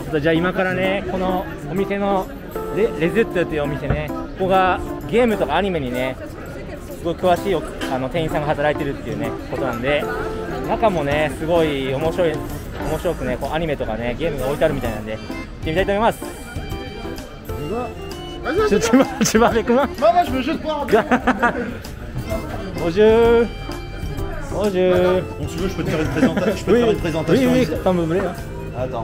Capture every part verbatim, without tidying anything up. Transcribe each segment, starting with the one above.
っとじゃあ今からね、このお店のレレズットというお店ね、ここがゲームとかアニメにね、すごい詳しいあの店員さんが働いてるっていうね、ことなんで、中もね、すごい面白い、面白くね、こうアニメとかね、ゲームが置いてあるみたいなんで、行ってみたいと思います。Tu, tu, vas, tu vas avec moi? Non, non, je veux juste boire un peu. Bonjour. Bonjour. Bon, tu veux, je peux te faire une présentation. Je peux oui, te faire une présentation. Oui, oui, comme vous voulez. Attends.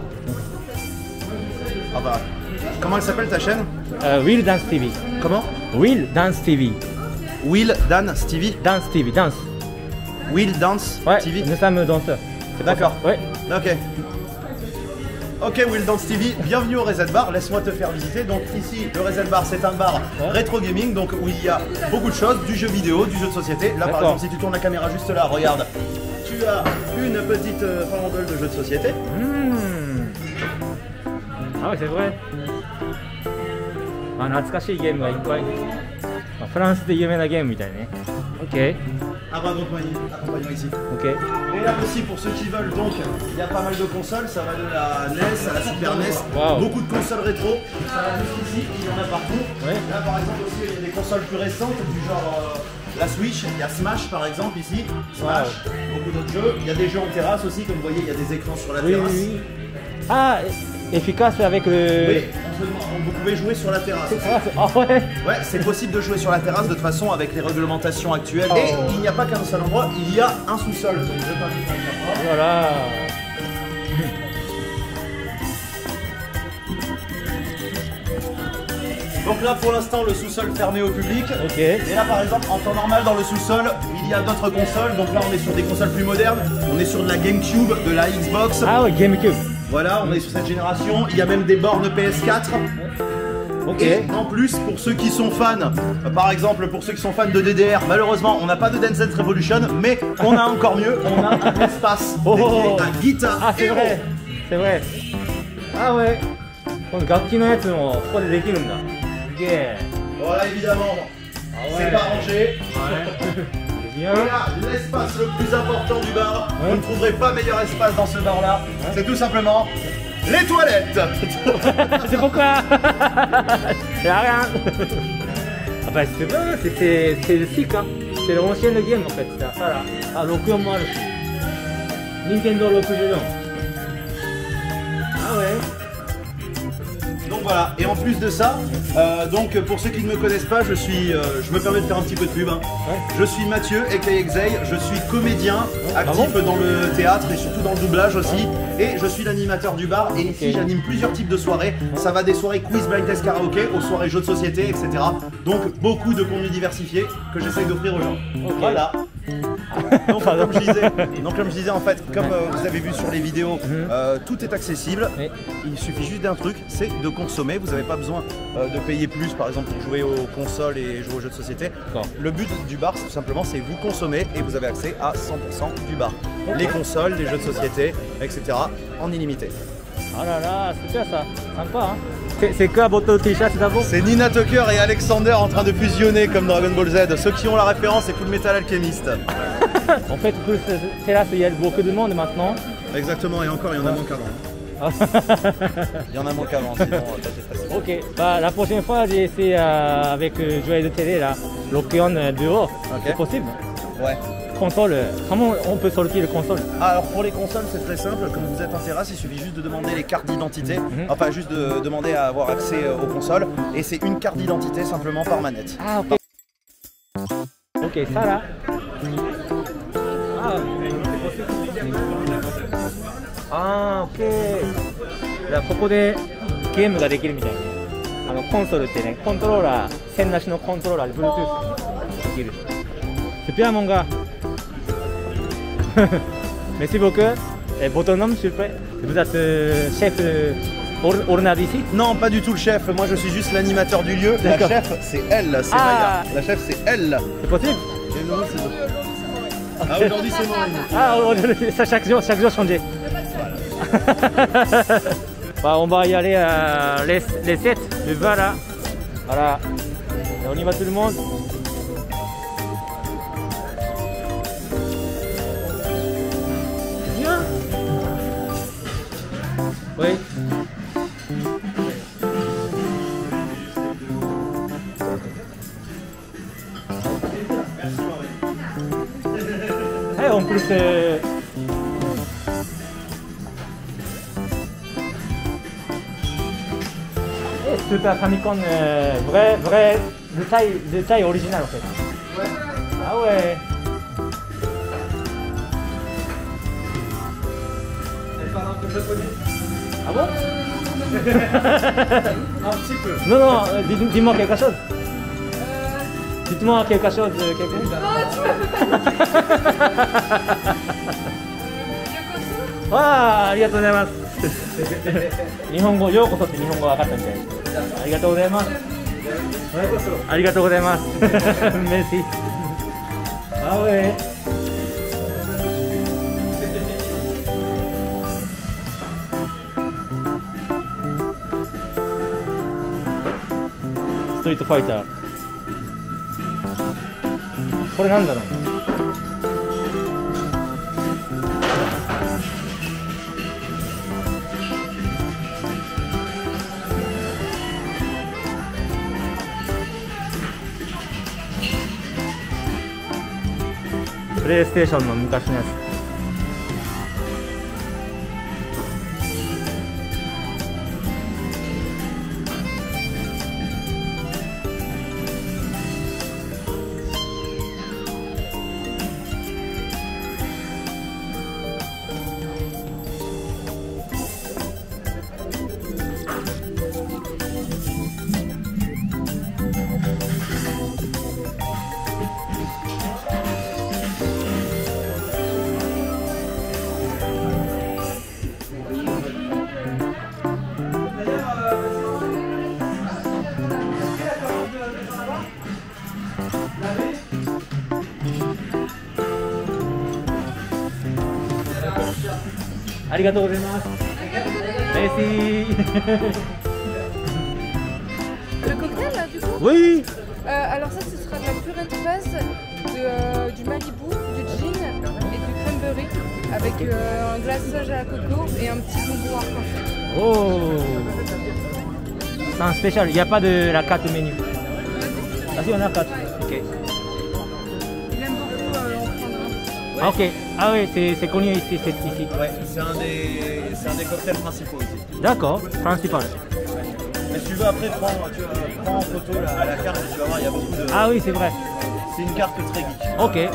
Ah bah. Comment elle s'appelle ta chaîne? euh, Will Dance T V. Comment? Will Dance T V. Will, Dan, Stevie? Dance T V, Dance. Will Dance ouais, T V? Nous sommes danseurs. D'accord. Ouais. Ok. Ok, Will Dance T V, bienvenue au Reset Bar, laisse-moi te faire visiter. Donc ici, le Reset Bar, c'est un bar ouais. rétro gaming, donc où il y a beaucoup de choses, du jeu vidéo, du jeu de société. Là par exemple, si tu tournes la caméra juste là, regarde, tu as une petite euh, farandole de jeux de société. Mmh. Ah ouais, c'est vrai. Ah, 懐かしいゲームがいっぱい。フランスで有名なゲームみたいね。Ok. Ah bah donc accompagnons ici. Ok. Et là aussi pour ceux qui veulent, donc il y a pas mal de consoles, ça va de la N E S à la Super N E S, wow. Beaucoup de consoles rétro, ça va juste ici, il y en a partout. Ouais. Là par exemple aussi il y a des consoles plus récentes du genre euh, la Switch, il y a Smash par exemple ici, Smash, wow. Beaucoup d'autres jeux, il y a des jeux en terrasse aussi, comme vous voyez il y a des écrans sur la oui, terrasse. Oui, oui. Ah, efficace avec le... Oui, vous pouvez jouer sur la terrasse. Ah ouais. Ouais, c'est possible de jouer sur la terrasse de toute façon avec les réglementations actuelles. Oh. Et il n'y a pas qu'un seul endroit, il y a un sous-sol. Donc je t'invite à venir voir. Voilà. Donc là pour l'instant le sous-sol fermé au public. Ok. Et là par exemple en temps normal dans le sous-sol il y a d'autres consoles. Donc là on est sur des consoles plus modernes. On est sur de la GameCube, de la Xbox. Ah ouais, GameCube. Voilà, on est sur cette génération. Il y a même des bornes P S quatre. Ok. Et en plus, pour ceux qui sont fans, euh, par exemple pour ceux qui sont fans de D D R, malheureusement on n'a pas de Dance Dance Revolution, mais on a encore mieux, on a un espace oh, dédié à Guitar Ah c'est vrai, c'est vrai. Ah ouais. この楽器のやつもここでできるんだ。すげえ。 Voilà évidemment, ah ouais. C'est pas rangé. Ouais. Et là, l'espace le plus important du bar, ouais. Vous ne trouverez pas meilleur espace dans ce bar là, ouais. C'est tout simplement les toilettes. C'est pourquoi. Y'a rien. Ah bah c'est bon, c'est le cycle hein. C'est l'ancien game en fait, ça. Ça là. Ah, ろくじゅうよんもあるし。Nintendo ろくじゅうよん。Ah ouais. Donc voilà, et en plus de ça, euh, donc pour ceux qui ne me connaissent pas, je suis, euh, je me permets de faire un petit peu de pub. Hein. Ouais. Je suis Mathieu, aka Exei, je suis comédien, ouais. Actif ah bon dans le théâtre et surtout dans le doublage aussi. Ouais. Et je suis l'animateur du bar et ici okay. J'anime plusieurs types de soirées. Ouais. Ça va des soirées quiz, blind test, karaoké, aux soirées jeux de société, et cetera. Donc beaucoup de contenus diversifiés que j'essaye d'offrir aux gens. Okay. Voilà. Donc comme, je disais, donc comme je disais en fait, comme euh, vous avez vu sur les vidéos, euh, tout est accessible. Oui. Il suffit juste d'un truc, c'est de consommer. Vous n'avez pas besoin euh, de payer plus par exemple pour jouer aux consoles et jouer aux jeux de société. Le but du bar tout simplement c'est vous consommer et vous avez accès à cent pour cent du bar. Okay. Les consoles, les jeux de société, et cetera en illimité. Ah là là, super ça, sympa hein. C'est quoi votre t-shirt d'abord? C'est Nina Tucker et Alexander en train de fusionner comme Dragon Ball Z. Ceux qui ont la référence, c'est Full Metal Alchemist. En fait, c'est là, il y a beaucoup de monde maintenant. Exactement, et encore, il y en a moins qu'avant. Il y en a moins qu'avant, sinon t'as fait. Ok, bah, la prochaine fois, j'ai essayé euh, avec euh, jouer de télé, là, l'Océan Duo. Okay. C'est possible? Ouais. Console, comment on peut sortir le console? Alors pour les consoles c'est très simple, comme vous êtes en terrasse il suffit juste de demander les cartes d'identité, mm-hmm. Enfin juste de demander à avoir accès aux consoles et c'est une carte d'identité simplement par manette. Ah ok. Ok, ça là. Ah, ah ok. だからここでゲームができるみたいな。あのコンソールってね、コントローラー、線なしのコントローラーで Bluetooth できる。Super mon gars. Merci beaucoup. Et votre nom, s'il vous plaît? Vous êtes euh, chef euh, Ornard ici? Non, pas du tout le chef. Moi, je suis juste l'animateur du lieu. La chef, c'est elle. C'est ah. Maya. La chef, c'est elle. C'est possible? Et non, c'est bon. Ah, aujourd'hui, c'est moi. Ah, ça, chaque jour, chaque jour changé. Voilà. Bah, on va y aller à les, les sept. Le voilà. Voilà. Et on y va tout le monde. Oui. Ouais, en plus, euh... Super Famicom, euh, vrai, vrai, de taille, de taille originale en fait. Ouais. Ah ouais. Elle parle un peu japonais. Ah bon? Un petit peu. Non, non, euh, dis- dis-moi quelque chose. Dites-moi quelque chose, euh, quelqu'un. Ah, ありがとうございます。日本語、ようこそって日本語分かったみたいです。ありがとうございます。ありがとうございます。メシ。あおえ。ストリートファイター。これなんだろう。プレイステーションの昔のやつ。ありがとうございます。メシ。 Le cocktail là du coup Oui. euh, Alors ça ce sera de la purée de fraise, de, euh, du Malibu, du gin et du cranberry avec euh, un glaçage à la coco et un petit bonbon arc-en-ciel. Oh. C'est un spécial. Il n'y a pas de la carte menu. Ah si, on a la carte. Ok. Il aime beaucoup euh, en prendre un. Ah, ok. Ah oui, c'est connu ici, c'est ici. Ouais, c'est un des, c'est un des cocktails principaux ici. D'accord, principal. Mais si tu veux après prends, tu vois, prends en photo la, la carte et tu vas voir il y a beaucoup de. Ah oui, c'est vrai. C'est une carte très geek. Ok.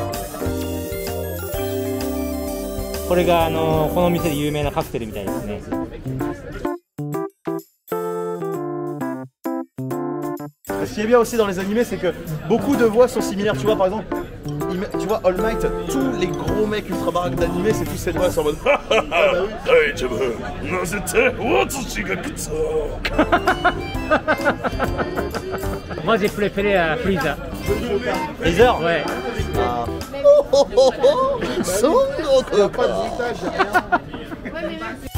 これがあのこの店で有名なカクテルみたいですね。 Ce qui est bien aussi dans les animés, c'est que beaucoup de voix sont similaires. Tu vois, par exemple, tu vois, All Might, tous les gros mecs ultra baraques d'animé, c'est tous ces voix, c'est en mode. Ah bah oui. Moi j'ai préféré à Freezer. Freezer. Ouais. Ah. Oh oh oh oh. Son gros copain. Ouais, mais